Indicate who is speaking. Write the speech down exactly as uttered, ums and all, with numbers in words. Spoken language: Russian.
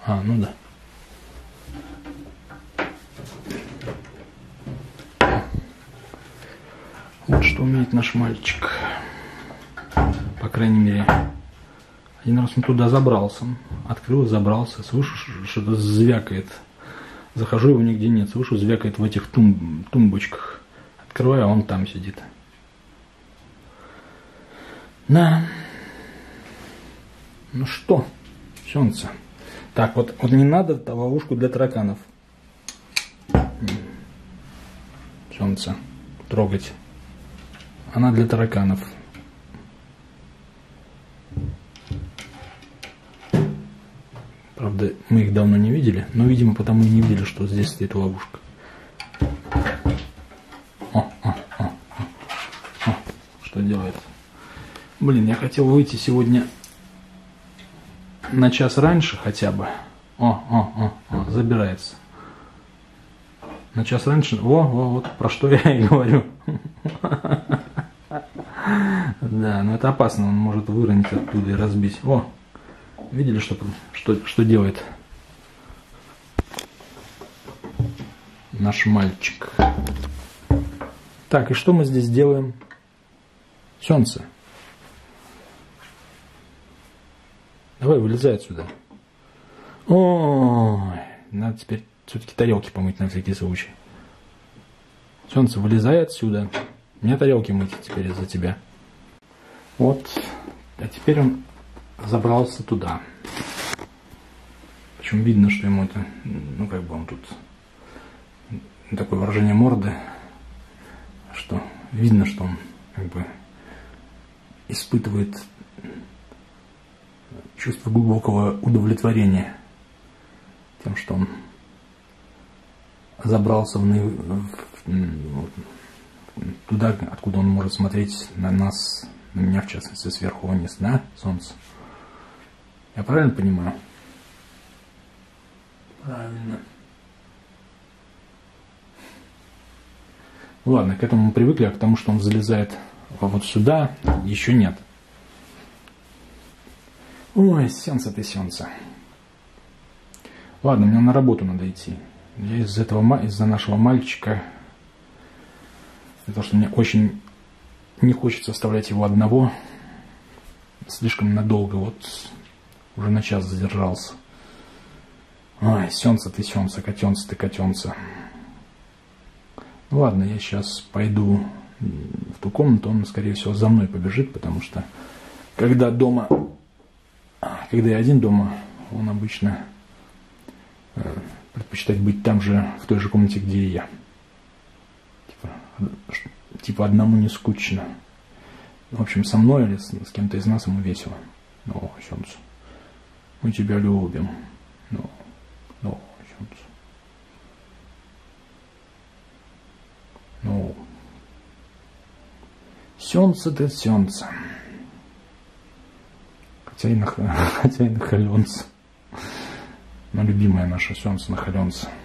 Speaker 1: А, ну да. Вот что умеет наш мальчик. По крайней мере. Один раз он туда забрался. Открыл и забрался. Слышу, что-то звякает. Захожу, его нигде нет. Слышу, звякает в этих тум тумбочках. Открываю, а он там сидит. Да. Ну что, солнце. Так, вот, вот не надо ловушку для тараканов. Солнце. Трогать. Она для тараканов. Правда, мы их давно не видели, но, видимо, потому и не видели, что здесь стоит ловушка. О, о, о, о, о. Что делает? Блин, я хотел выйти сегодня на час раньше хотя бы. О, о, о, о, забирается. На час раньше. Во, во, вот про что я и говорю. Да, но это опасно, он может выронить оттуда и разбить. О, видели, что, что, что делает наш мальчик? Так, и что мы здесь делаем? Солнце. Давай, вылезай отсюда. Ой, надо теперь все-таки тарелки помыть на всякий случай. Солнце, вылезай отсюда. Мне тарелки мыть теперь из-за тебя. Вот. А теперь он забрался туда. Причем видно, что ему это... Ну, как бы он тут... Такое выражение морды, что видно, что он как бы испытывает чувство глубокого удовлетворения тем, что он забрался в, в, туда, откуда он может смотреть на нас, на меня в частности, сверху вниз, да, солнце? Я правильно понимаю? Правильно. Ладно, к этому мы привыкли, а к тому, что он залезает вот сюда, еще нет. Ой, сенса ты, сенса. Ладно, мне на работу надо идти. Я из-за этого, из-за нашего мальчика, из-за того, что мне очень не хочется оставлять его одного, слишком надолго, вот уже на час задержался. Ой, сенса ты, сенса, котенца ты, котенца. Ну ладно, я сейчас пойду в ту комнату, он, скорее всего, за мной побежит, потому что когда дома, когда я один дома, он обычно предпочитает быть там же, в той же комнате, где и я. Типа, типа одному не скучно. В общем, со мной или с, с кем-то из нас ему весело. Ну, солнце, мы тебя любим. Ну, ну, солнце. Ну, сенце ты, сенце. Хотя и, на, хотя и нахаленце. Но любимая наша сенце нахаленце.